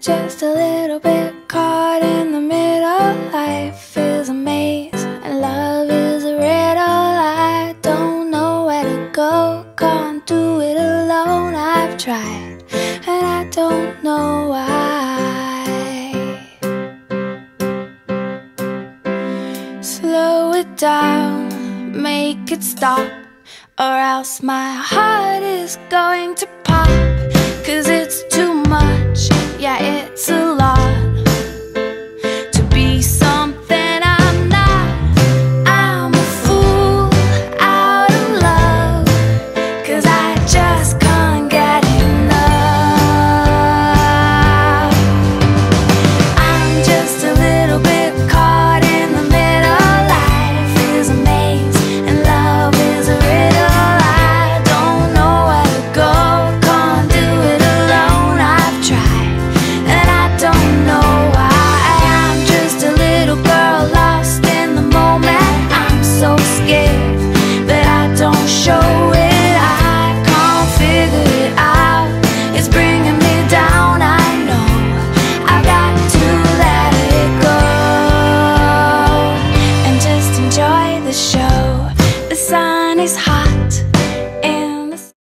just a little bit caught in the middle. Life is a maze and love is a riddle. I don't know where to go, can't do it alone. I've tried and I don't know why. Slow it down, make it stop, or else my heart is going to pop. 'Cause it's too